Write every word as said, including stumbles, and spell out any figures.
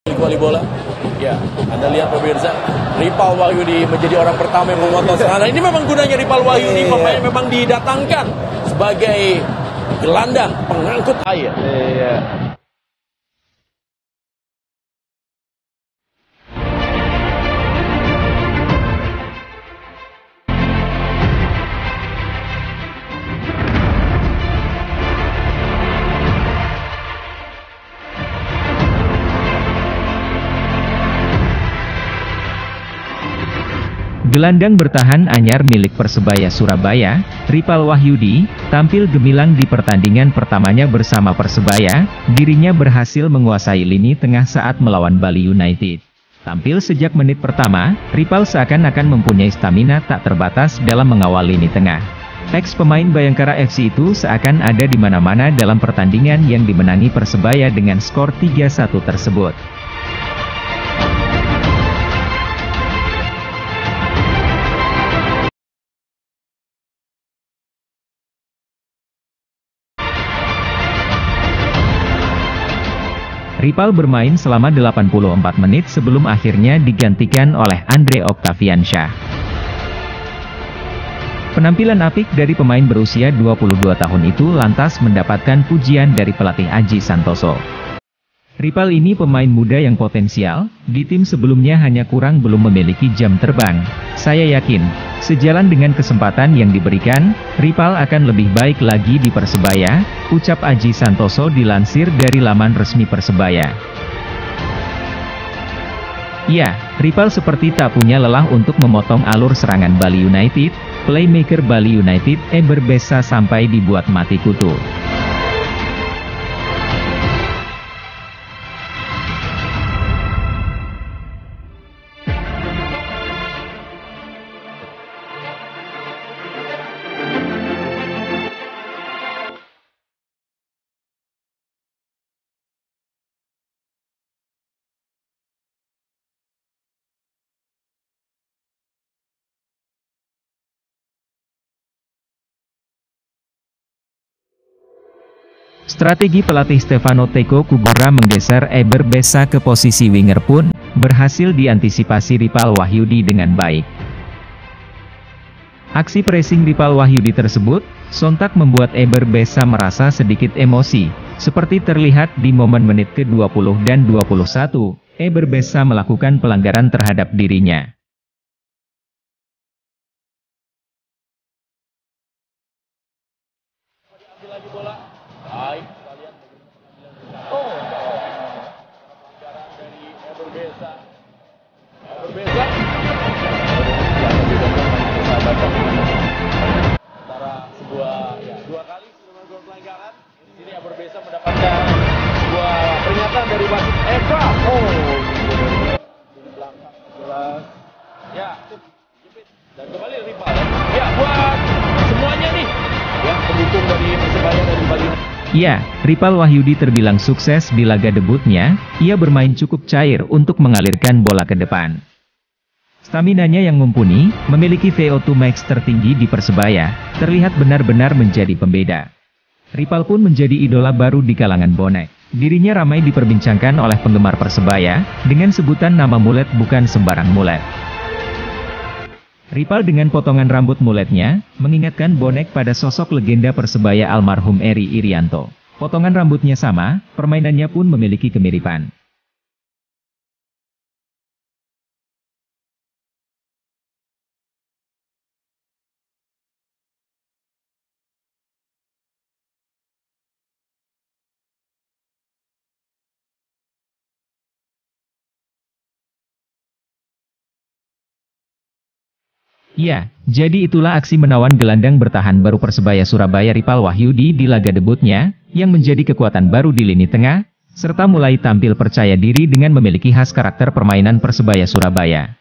Voli bola. Ya, Anda lihat pemirsa, Ripal Wahyudi menjadi orang pertama yang memotong serangan. Ini memang gunanya Ripal Wahyudi, pemain yang memang didatangkan sebagai gelandang pengangkut air. Iya. Gelandang bertahan anyar milik Persebaya Surabaya, Ripal Wahyudi, tampil gemilang di pertandingan pertamanya bersama Persebaya. Dirinya berhasil menguasai lini tengah saat melawan Bali United. Tampil sejak menit pertama, Ripal seakan-akan mempunyai stamina tak terbatas dalam mengawal lini tengah. Teks pemain Bayangkara F C itu seakan ada di mana-mana dalam pertandingan yang dimenangi Persebaya dengan skor tiga satu tersebut. Ripal bermain selama delapan puluh empat menit sebelum akhirnya digantikan oleh Andre Octaviansyah. Penampilan apik dari pemain berusia dua puluh dua tahun itu lantas mendapatkan pujian dari pelatih Aji Santoso. Ripal ini pemain muda yang potensial, di tim sebelumnya hanya kurang belum memiliki jam terbang. Saya yakin, sejalan dengan kesempatan yang diberikan, Ripal akan lebih baik lagi di Persebaya, ucap Aji Santoso dilansir dari laman resmi Persebaya. Ya, Ripal seperti tak punya lelah untuk memotong alur serangan Bali United. Playmaker Bali United Eber Bessa sampai dibuat mati kutu. Strategi pelatih Stefano Teko Kubura menggeser Eber Bessa ke posisi winger pun berhasil diantisipasi Ripal Wahyudi dengan baik. Aksi pressing Ripal Wahyudi tersebut sontak membuat Eber Bessa merasa sedikit emosi, seperti terlihat di momen menit ke dua puluh dan dua puluh satu, Eber Bessa melakukan pelanggaran terhadap dirinya. Baik, kita lihat oh, pelanggaran dari Eber Bessa. Eber Bessa antara sebuah ya dua kali sudah melakukan pelanggaran. Di sini Eber Bessa mendapatkan sebuah pernyataan dari wasit Eva. Oh, di belakang jelas. Ya, dan kembali Ripal. Ya, buat semuanya nih yang pendukung dari Persebaya dari Bali. Ya, Ripal Wahyudi terbilang sukses di laga debutnya. Ia bermain cukup cair untuk mengalirkan bola ke depan. Staminanya yang mumpuni, memiliki V O dua max tertinggi di Persebaya, terlihat benar-benar menjadi pembeda. Ripal pun menjadi idola baru di kalangan bonek. Dirinya ramai diperbincangkan oleh penggemar Persebaya, dengan sebutan nama mulet bukan sembarang mulet. Ripal dengan potongan rambut muletnya, mengingatkan bonek pada sosok legenda Persebaya almarhum Eri Irianto. Potongan rambutnya sama, permainannya pun memiliki kemiripan. Ya, jadi itulah aksi menawan gelandang bertahan baru Persebaya Surabaya Ripal Wahyudi di laga debutnya, yang menjadi kekuatan baru di lini tengah, serta mulai tampil percaya diri dengan memiliki khas karakter permainan Persebaya Surabaya.